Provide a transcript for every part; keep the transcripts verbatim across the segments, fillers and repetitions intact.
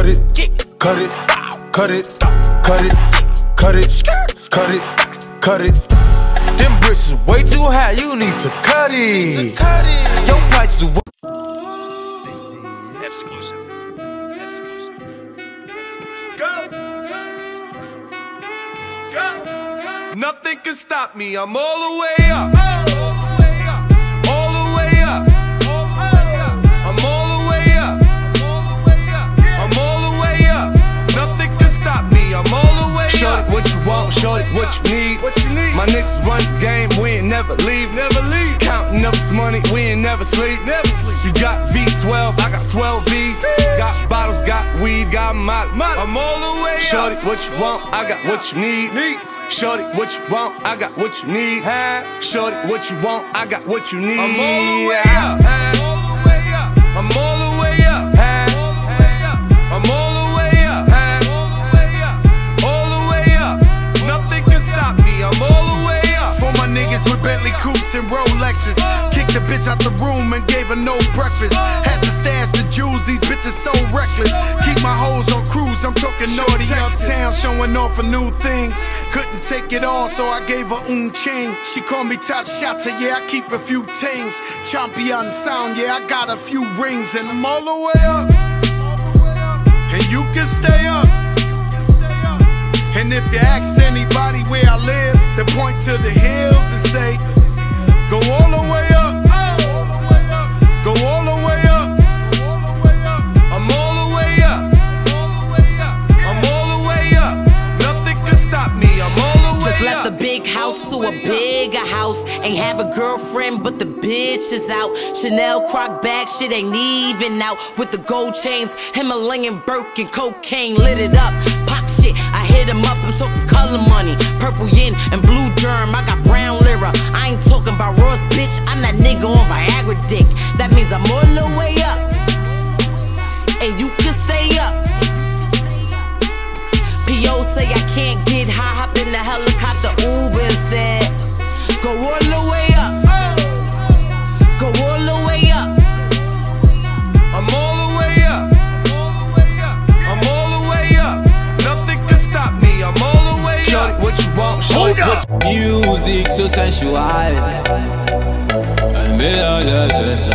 cut it, cut it, cut it, cut it, cut it, cut it, cut it. Them bricks is way too high, you need to cut it. Your price is way nothing can stop me, I'm all the way up. All the way up. I'm all the way up. I'm all the way up. Nothing can stop me, I'm all the way up. Shorty, what you want, shorty, what you need. What you need? My niggas run the game, we ain't never leave. Never leave. Counting up this money, we ain't never sleep. Never sleep. You got V twelve, I got twelve V's. Got bottles, got weed, got molly. I'm all the way up. Shorty, what you want, I got what you need. need. Shorty, what you want, I got what you need. Shorty, what you want, I got what you need. I'm all the way up. I'm all the way up. I'm all the way up. All the way up. Nothing can stop me, I'm all the way up. For my niggas with Bentley coupes and Rolexes. Kicked the bitch out the room and gave her no breakfast. Had to stash the jewels, these bitches so reckless. Keep my hoes on cruise, I'm talking naughty uptown, showing off for new things. Couldn't take it all, so I gave her un chain. She called me top shotter, yeah, I keep a few things. Champion sound, yeah, I got a few rings. And I'm all the way up, and you can stay up. And if you ask anybody where I live, they point to the hills and say, go all the way up, go all the way up. I'm all the way up, I'm all the way up. Nothing can stop me, I'm all the way up. Just left the big house to a bigger house. Ain't have a girlfriend, but the bitch is out. Chanel croc bag, shit ain't even out. With the gold chains, Himalayan Birkin, cocaine lit it up. Pop shit, I hit him up, I'm talking color money. Purple yin and blue derm, I got brown lira. I ain't talking about Ross, bitch, I'm that nigga on Viagra dick. That means I'm all the way up, and you can stay up. P O say I can't get high, hop in the helicopter, Uber and said, go all the way up, go all the way up. I'm all the way up, I'm all the way up. Nothing can stop me, I'm all the way up. Shorty, what you want, shorty, what you music so sensual. I made all the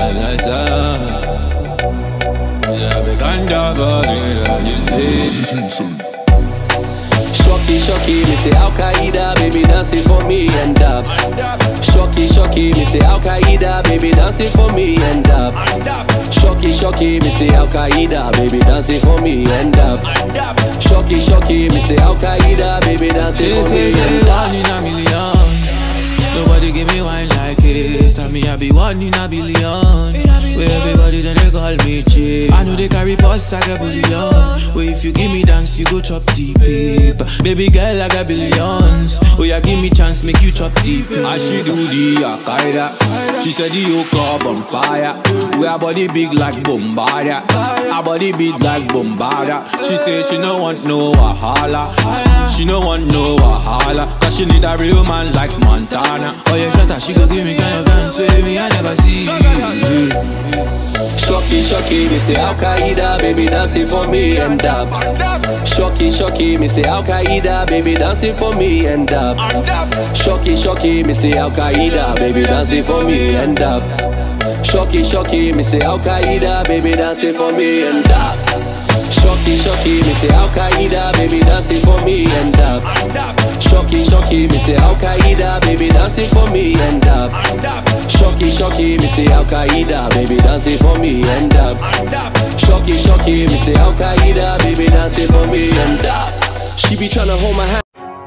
Shocky, shocky, me say Al Qaeda, baby dancing for me and up. Shocky, shocky, me say Al Qaeda, baby dancing for me and up. Shocky, shocky, me say Al Qaeda, baby dancing for me and up. Shocky, shocky, me say Al Qaeda, baby dancing for me and up. One in a million, nobody give me wine like it. Tell me I be one in a billion. Where everybody then they call me cheap. I know they carry posts like a billion. Where if you give me dance, you go chop deep. Baby girl, I got billions. Oh yeah, give me chance, make you chop deep. As she do the Al-Qaeda, she said the whole club on fire. We our body big like Bombardier, our body big like Bombardier. She say she no want no wahala, she no want no wahala, cause she need a real man like Montana. Oh yeah, shut up, she go give me kind of dance with me, I never see. Shocky, shocky, me say Al Qaeda, baby dancing for me and up. Shocky, shocky, me say Al Qaeda, baby dancing for me and up. Shocky, shocky, me say Al Qaeda, baby dancing for me and up. Shocky, shocky, me say Al Qaeda, baby dancing for me and up. Shocky, shocky, me say Al Qaeda, baby dancing for me and up. Shocky, shocky, me say Al Qaeda, baby dancing for me and up. Shocky, shocky, me say Al Qaeda, baby dancing for me and up. Shocky, shocky, me say Al Qaeda, baby dancing for me and up. She be tryna hold my hand.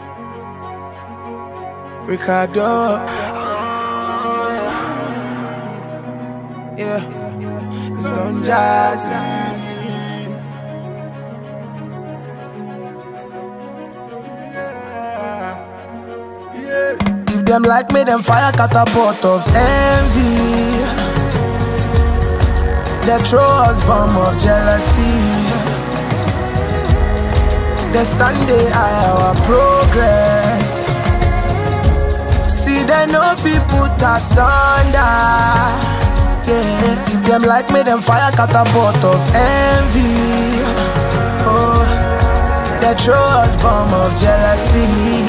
Ricardo, yeah, Stone Jazzy. If them like me, them fire catapult of envy. They throw us bomb of jealousy. They stand they eye our progress. See they know fi put us under. Yeah. If them like me, them fire catapult of envy. They throw us bomb of jealousy.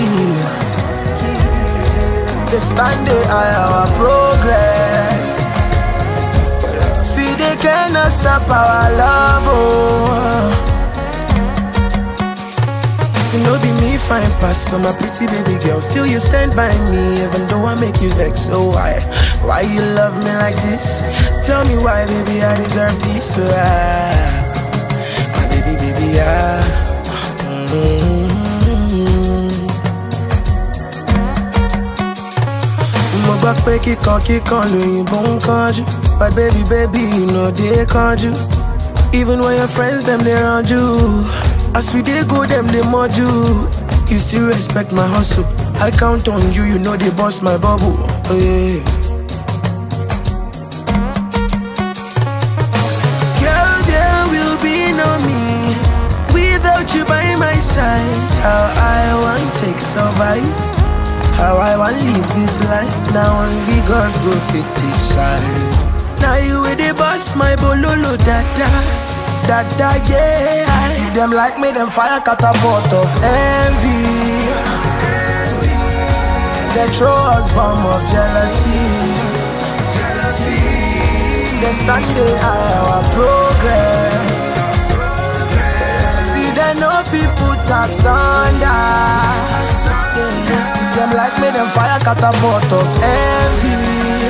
They stand they eye our progress. See they cannot stop our love, oh. See no be me fine pass, so my pretty baby girl. Still you stand by me, even though I make you vex. So why, why you love me like this? Tell me why, baby, I deserve this. So ah, my baby, baby, ah. Mo gbọ́ pé kíkan kíkan lóyìnbó ń kánjú, but baby baby you know they kánjú. Even when your friends them they run you, as we dey go them they mod you. You still respect my hustle, I count on you, you know they bust my bubble. Oh yeah. Girl, there will be no me without you by my side. How I want take survive, how I want live this life. Now only God go fit decide. Now you with the boss, my bololo dada, dada yeah. If them like me, them fire catapult of envy. They throw us bomb of jealousy. They stand they eye our progress. See they know people put us under. Yeah. If them like me, them fire catapult of envy.